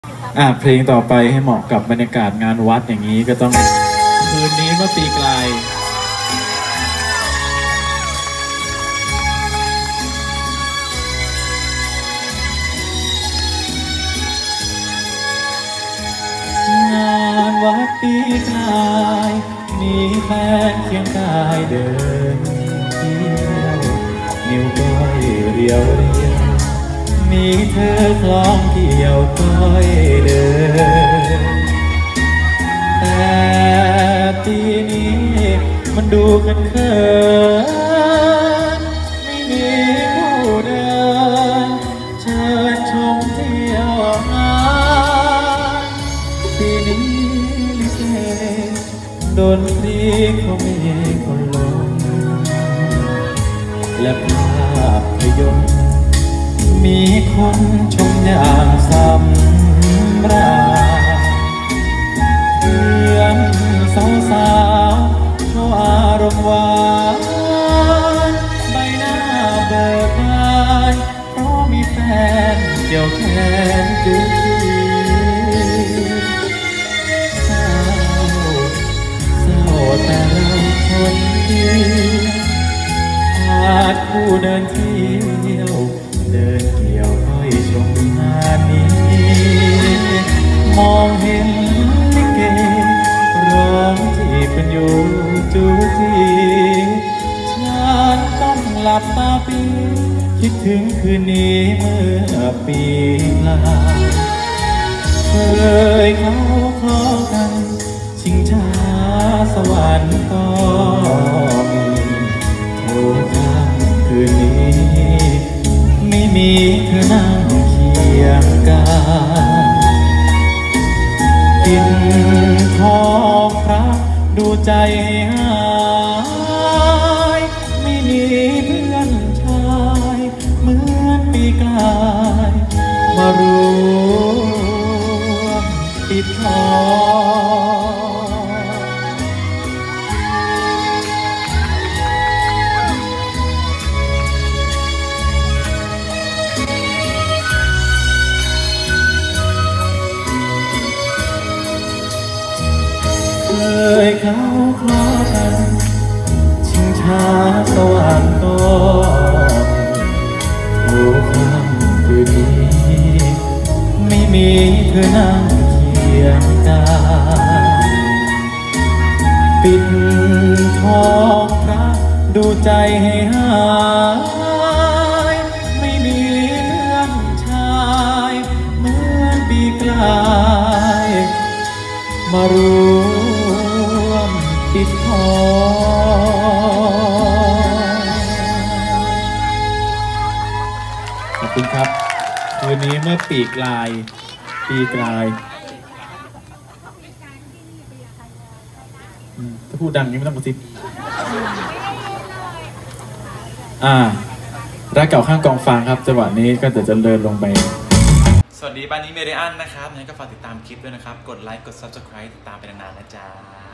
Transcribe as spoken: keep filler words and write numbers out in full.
อ่ะเพลงต่อไปให้เหมาะกับบรรยากาศงานวัดอย่างนี้ก็ต้องคืนนี้เมื่อปีกลายงานวัดปีกลายมีแฟนเคียงกายเดินเที่ยวนิ้วก้อยเรียวเรียวมีเธอคล้องเกี่ยวก้อยเดินแต่ปีนี้มันดูกันเขินไม่มีผู้เดินเชิญชมเที่ยวงานปีนี้ลิเกดนตรีเขาไม่คนลงและภาพยนตร์มีคนชมอย่างสำราญเพื่อนสาวสาวโชว์อารมณ์หวานใบหน้าเบิกบานเพราะมีแฟนเกี่ยวแขนจุดเศร้าเศร้าแต่เราคนเดียวขาดผู้เดินเที่ยวเดินเกี่ยวห้อยชมงานนี้มองเห็นลิเกร้องที่เป็นอยู่จูจีฉันต้องหลับตาปีคิดถึงคืนนี้เมื่อปีลายเคยเขาคล้อกันชิงช้าสวรรค์ก็มีโทรข้ามคืนนี้ไม่มีเธอนั่งเคียงกันกินทองพระดูใจหายไม่มีเพื่อนชายเหมือนปีกลายมารวมปิดทองเคยเขาคล้อกันชิงช้าสวรรค์ก็โอ้ความคืนนี้ไม่มีเธอนั่งเคียงกันปิดทองพระดูใจให้หายไม่มีเพื่อนชายเหมือนปีกลายมารวมปิดทองขอบคุณครับคืนนี้เมื่อปีกลายปีกลายถ้าพูดดังนี้ไม่ต้องกระซิบอ่ารักเก่าข้างกองฟางครับจังหวะนี้ก็จะจะเดินลงไปสวัสดีบ้านนี้เมเดียนนะครับงั้นก็ฝากติดตามคลิปด้วยนะครับกดไลค์กด ซับสไครบ์ ติดตามไปนานๆนะจ๊ะ